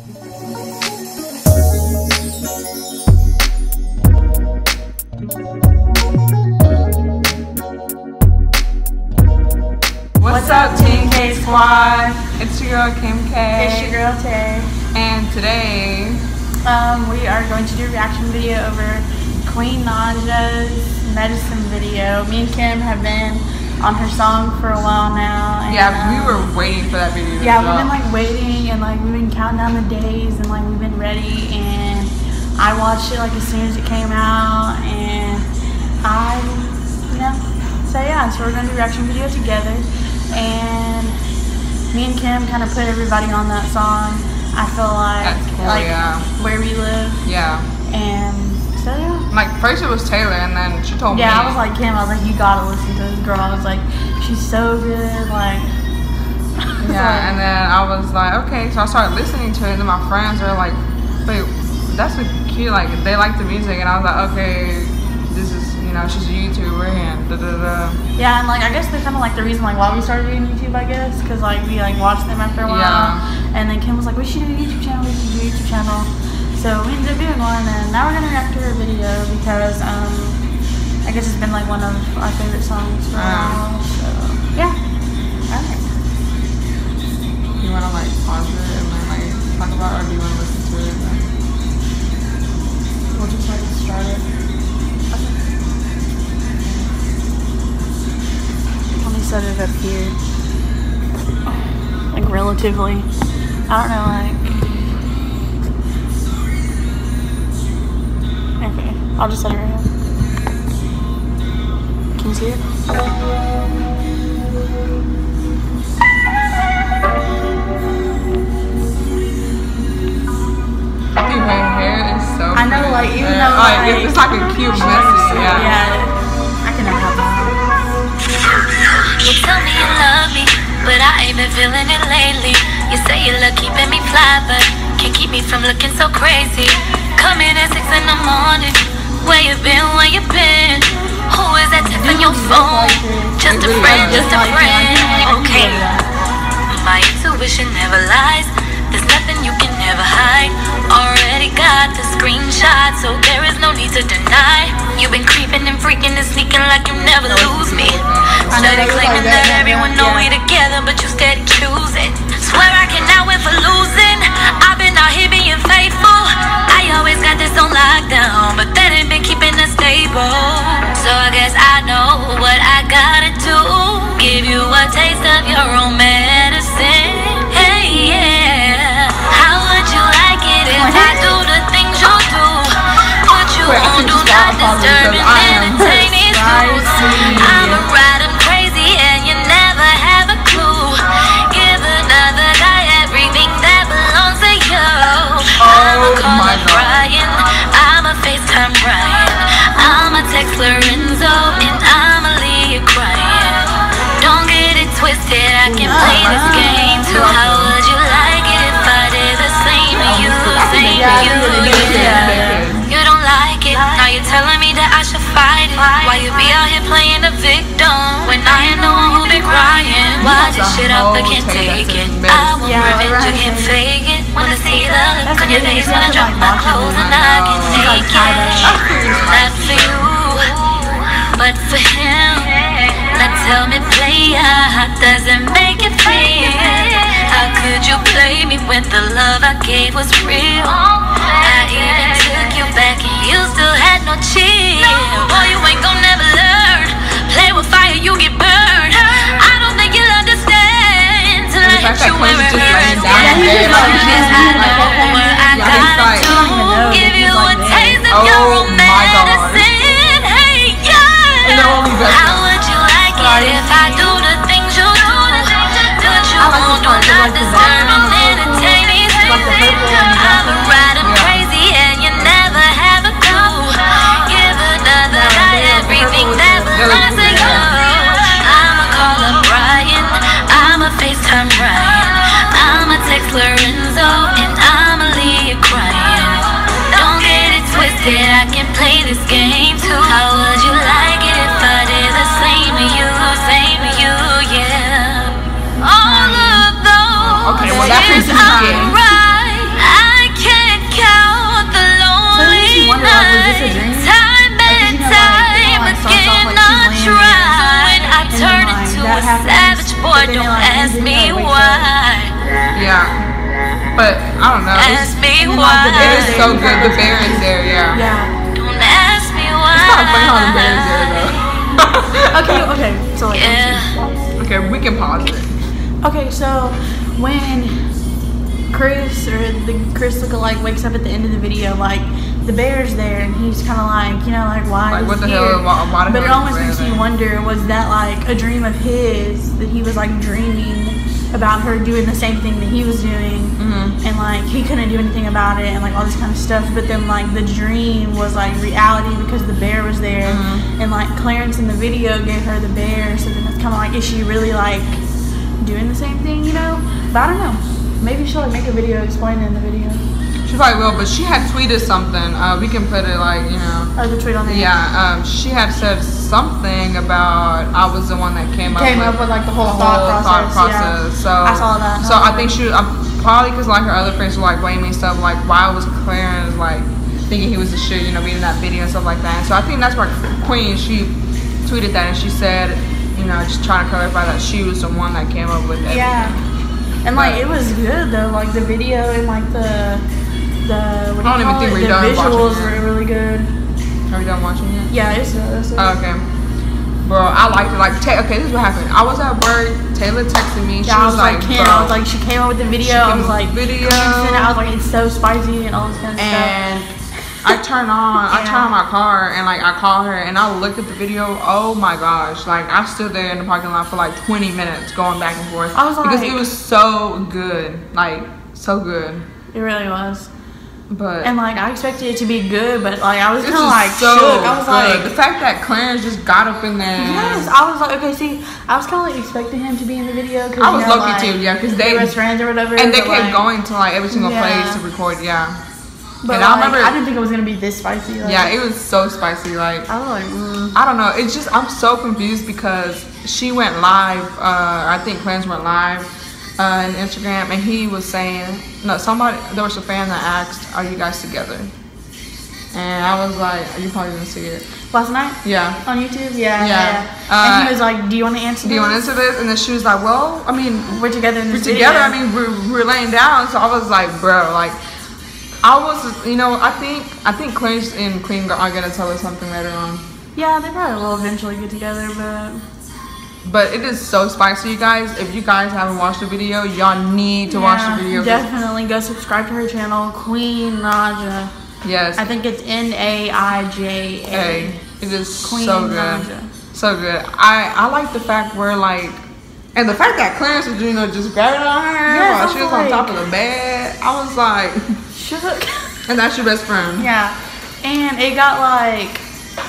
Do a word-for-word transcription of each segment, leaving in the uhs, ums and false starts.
What's up, Team K Squad? It's your girl Kim K. It's your girl Tay. And today, um, we are going to do a reaction video over Queen Naja's Medicine video. Me and Kim have been on her song for a while now. And, yeah, um, we were waiting for that video. Yeah, we've been like waiting and like we've been counting down the days and like we've been ready. And I watched it like as soon as it came out, and I, you know, so yeah, so we're gonna do a reaction video together. And me and Kim kind of put everybody on that song. I feel like, cool, like yeah. Where We Live. Yeah. And so yeah. Like first it was Taylor, and then she told yeah, me. Yeah, I was like, Kim, I was like, you gotta listen to this girl. I was like, she's so good. Like. Yeah, like, and then I was like, okay. So I started listening to it, and then my friends were like, wait, that's a cute. Like they like the music, and I was like, okay, this is. You know, she's a YouTuber and da da da. Yeah, and like I guess they're kind of like the reason like why we started doing YouTube, I guess, because like we like watched them after a while. Yeah. And then Kim was like, we should do a YouTube channel. We should do a YouTube channel. So we ended up doing one, and now we're gonna react to her video because um I guess it's been like one of our favorite songs for a while. So yeah. Alright. You wanna like pause it and then like talk about it, or do you wanna listen to it? We'll just like start it. Set it up here, like relatively. I don't know, like. Okay, I'll just set it right here. Can you see it? Dude, her hair is so. I know, pretty. like even yeah. though oh, like, it's like a cute message. Yeah. Yeah, I can never have that. You tell me you love me, but I ain't been feeling it lately. You say you love keeping me fly, but can't keep me from looking so crazy. Coming at six in the morning. Where you been, where you been? Who is that tapping your phone? Just a friend, just a friend. Okay. My intuition never lies. There's nothing you can never hide. Already got the screenshot, so there is no need to deny. You've been creeping and freaking and sneaking like you never lose me. Steady claiming that everyone know we together, but you steady choosing. Swear I cannot win for losing. I've been out here being faithful. I always got this on lockdown, but that ain't been keeping us stable. So I guess I know what I gotta do. Give you a taste of your own medicine. Hey, yeah. How would you like it if I do the things you do? What you won't do, not disturbing, entertaining fools. I'ma ride them crazy and you never have a clue. Give another guy everything that belongs to you. I'ma call up Brian, I'ma FaceTime Brian, I'ma text Lorenzo, and I'ma leave you crying. Don't get it twisted, I can play this game too. How would you like it if I did the same to you, same to you, yeah. You don't like it, now you're telling me that I should fight it. Why you be out here playing the victim when I ain't the one who been crying? Why this shit up, I can't take it. I want revenge, you can't fake it. Wanna see the look on your face when I drop my clothes and I get naked. Not for you, but for him. Now tell me, player, how does it make you feel? How could you play me when the love I gave was real? I even took you back and you still had no chill. Boy, you ain't gon' never learn. Play with fire, you get burned. I don't think you'll understand till I hit you where it hurts. I know where I gotta do. Give you a taste of your own medicine. Hey, yeah. How would you like it if I do the things you do? Do what you want, do not disturb, I'm entertaining. I'ma ride them crazy and you never have a clue. Give another guy everything that belongs to you. I'ma call up Brian, I'ma FaceTime Brian, I'ma text Lorenzo, and I'ma leave you crying. Don't get it twisted, I can play this game too. How would you like it if I did the same to you, same to you, yeah. All of those okay, well, that is alright. that a happens. savage boy, But then it, don't like, ask then me it, like, wakes why. Yeah. But I don't know. It's, Ask me and then, why. like, the it bear is there, so you good. kinda The bear is there, yeah. Yeah. Don't ask me why. It's kind of funny how the bear is there, though. Okay, okay. So like, Yeah. Okay, we can pause it. okay, so when Chris or the Chris lookalike wakes up at the end of the video, like the bear's there, and he's kind of like, you know, like why? Like, is what he the here? hell? Why, why the But it hell almost is makes there? me wonder: was that like a dream of his that he was like dreaming about her doing the same thing that he was doing, Mhm. and like he couldn't do anything about it, and like all this kind of stuff. But then like the dream was like reality because the bear was there, Mhm. and like Clarence in the video gave her the bear. So then it's kind of like, is she really like doing the same thing, you know? But I don't know. Maybe she'll like make a video explaining in the video. She probably will, but she had tweeted something. Uh, we can put it like, you know. Or the tweet on there. Yeah, um, she had said something about I was the one that came up Came with up with like the whole, the thought, whole process, thought yeah. process. So I saw that. So I think she, um, probably because like her other friends were like blaming stuff like why was Clarence like thinking he was the shit, you know, being in that video and stuff like that. And so I think that's why Queen, she tweeted that and she said, you know, just trying to clarify that she was the one that came up with it. Yeah. And like it was good though, like the video and like the the what do I don't you even call think it? we're The done visuals watching it. were really good. Are we done watching it? Yeah, it's it's Oh, okay. Bro, I liked it. Like, ta- okay, this is what happened. I was at work. Taylor texted me. She Yeah, I was, was like, Kim, bro. I was like, she came up with the video. She I came was up like, with video. Clemson. I was like, it's so spicy and all this kind of and stuff. I turned on, I Yeah. turned on my car and like I called her and I looked at the video. Oh my gosh! Like I stood there in the parking lot for like twenty minutes going back and forth. I was because like- it was so good, like so good. It really was. But And like I expected it to be good, but like I was this kind of is like so shook. I was good. like, The fact that Clarence just got up in there. yes. I was like, okay, see, I was kind of like expecting him to be in the video. Cause, I was you know, lucky like, too, yeah, because they they were friends or whatever. and they but, kept like, going to like every single Yeah. place to record. Yeah. But And like, I remember- I didn't think it was gonna be this spicy. Like, Yeah, it was so spicy. Like I was like, mm. I don't know. It's just I'm so confused because she went live. Uh, I think Clarence went live uh, on Instagram, and he was saying, no, somebody there was a fan that asked, "Are you guys together?" And I was like, "You probably didn't see it." last night Yeah. on YouTube. Yeah, Yeah. yeah. Uh, and he was like, "Do you want to answer? Do you this? want to answer this? And then she was like, "Well, I mean, We're together in we're this together. I video." mean, we're, we're laying down." So I was like, "Bro, like." I was, you know, I think I think Clarence and Queen are gonna tell us something later on. Yeah, they probably will eventually get together, but But it is so spicy, you guys. If you guys haven't watched the video, y'all need to watch yeah, the video. 'cause- definitely go subscribe to her channel, Queen Naija. Yes. I think it's N A I J A. Hey, it is Queen so good. Naija. So good. I I like the fact where like, and the fact that Clarence was, you know, just grabbing on her Yes, while I she was was on top like- of the bed. I was like, Shook. and that's your best friend. Yeah, and it got like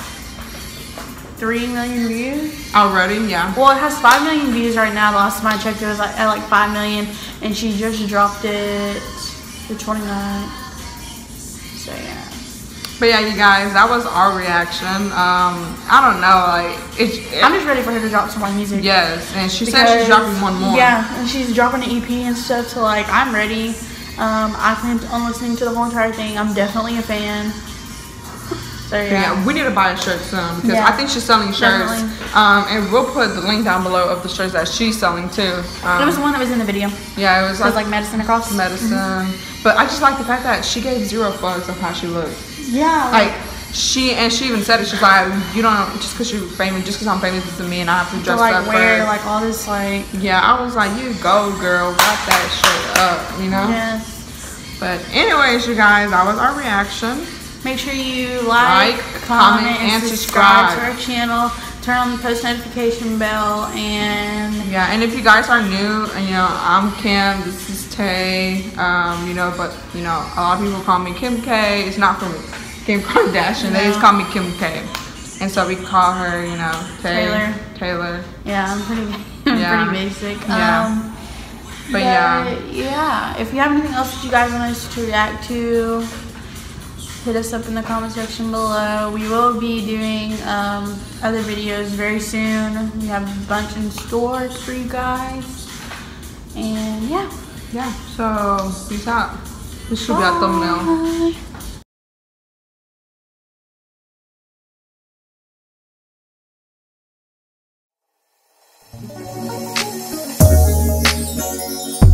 three million views. Already, yeah. Well, it has five million views right now. The last time I checked, it was like at like five million, and she just dropped it the twenty-ninth. So yeah. But yeah, you guys, that was our reaction. Um, I don't know, like it's. It, I'm just ready for her to drop some more music. yes, and she said she's Because- dropping one more. Yeah, and she's dropping an E P and stuff. So like, I'm ready. Um, I plan on listening to the whole entire thing. I'm definitely a fan. So But yeah. yeah, we need to buy a shirt soon because Yeah, I think she's selling shirts. definitely. Um, and we'll put the link down below of the shirts that she's selling too. Um, It was the one that was in the video. yeah, it was It was like, like medicine across. medicine. But I just like the fact that she gave zero fucks of how she looked. Yeah. Like she and she even said it. She's like, you don't just because you're famous, just because I'm famous doesn't mean I have to to dress like up. wear for, like all this like. yeah, I was like, you go, girl, wrap that shit up, you know. Yes. But anyways, you guys, that was our reaction. Make sure you like, Like, comment, comment, and, and subscribe, subscribe. to our channel. Turn on the post notification bell, and Yeah, and if you guys are new, and you know, I'm Kim, this is Tay, um, you know, but you know, a lot of people call me Kim K. It's not from Kim Kardashian. They just No. call me Kim K. And so we call her, you know, Tay, Taylor. Taylor. yeah, I'm pretty, Yeah. pretty basic. Yeah. Um, But yeah, yeah. If you have anything else that you guys want us to react to, hit us up in the comment section below. We will be doing um, other videos very soon. We have a bunch in store for you guys. And yeah. yeah. So peace out. This should be our thumbnail. Bye. Bye.